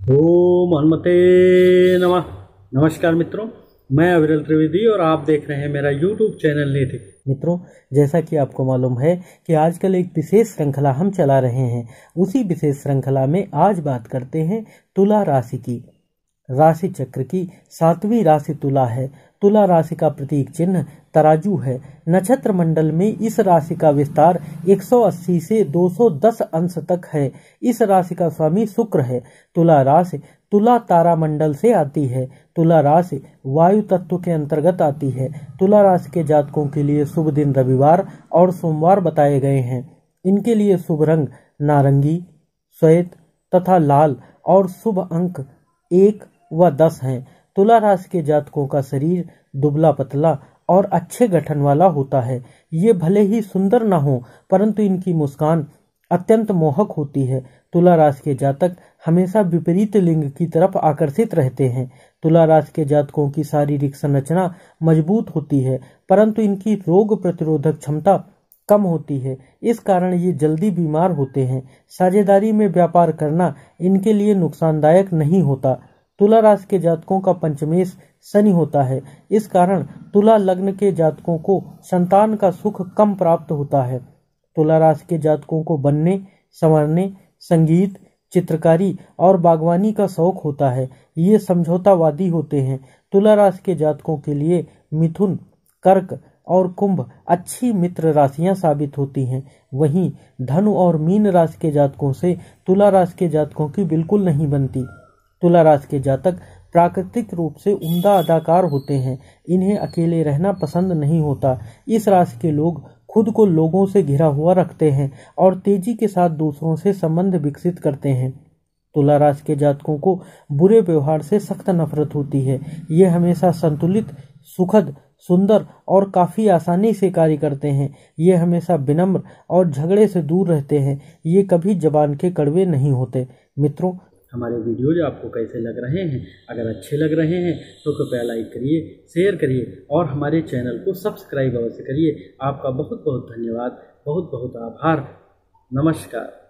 ओम हनुमते नमः। नमस्कार मित्रों, मैं अविरल त्रिवेदी और आप देख रहे हैं मेरा YouTube चैनल नीति। मित्रों, जैसा कि आपको मालूम है कि आजकल एक विशेष श्रृंखला हम चला रहे हैं। उसी विशेष श्रृंखला में आज बात करते हैं तुला राशि की। राशि चक्र की 7वीं राशि तुला है। तुला राशि का प्रतीक चिन्ह तराजू है। नक्षत्र मंडल में इस राशि का विस्तार 180 से 210 अंश तक है। इस राशि का स्वामी शुक्र है। तुला राशि तुला तारा मंडल से आती है। तुला राशि वायु तत्व के अंतर्गत आती है। तुला राशि के जातकों के लिए शुभ दिन रविवार और सोमवार बताए गए हैं। इनके लिए शुभ रंग नारंगी, श्वेत तथा लाल और शुभ अंक 1 व 10 हैं। तुला राशि के जातकों का शरीर दुबला पतला और अच्छे गठन वाला होता है। ये भले ही सुंदर न हो, परंतु इनकी मुस्कान अत्यंत मोहक होती है। तुला राशि के जातक हमेशा विपरीत लिंग की तरफ आकर्षित रहते हैं। तुला राशि के जातकों की शारीरिक संरचना मजबूत होती है, परंतु इनकी रोग प्रतिरोधक क्षमता कम होती है। इस कारण ये जल्दी बीमार होते हैं। साझेदारी में व्यापार करना इनके लिए नुकसानदायक नहीं होता। तुला राशि के जातकों का पंचमेश शनि होता है। इस कारण तुला लग्न के जातकों को संतान का सुख कम प्राप्त होता है। तुला राशि के जातकों को बनने, संवरने, संगीत, चित्रकारी और बागवानी का शौक होता है। ये समझौतावादी होते हैं। तुला राशि के जातकों के लिए मिथुन, कर्क और कुंभ अच्छी मित्र राशियां साबित होती हैं। वहीं धनु और मीन राशि के जातकों से तुला राशि के जातकों की बिल्कुल नहीं बनती। तुला राशि के जातक प्राकृतिक रूप से उम्दा अदाकार होते हैं। इन्हें अकेले रहना पसंद नहीं होता। इस राशि के लोग खुद को लोगों से घिरा हुआ रखते हैं और तेजी के साथ दूसरों से संबंध विकसित करते हैं। तुला राशि के जातकों को बुरे व्यवहार से सख्त नफरत होती है। ये हमेशा संतुलित, सुखद, सुंदर और काफी आसानी से कार्य करते हैं। ये हमेशा विनम्र और झगड़े से दूर रहते हैं। ये कभी जबान के कड़वे नहीं होते। मित्रों, हमारे वीडियोज आपको कैसे लग रहे हैं? अगर अच्छे लग रहे हैं तो कृपया लाइक करिए, शेयर करिए और हमारे चैनल को सब्सक्राइब अवश्य करिए। आपका बहुत बहुत धन्यवाद, बहुत बहुत आभार। नमस्कार।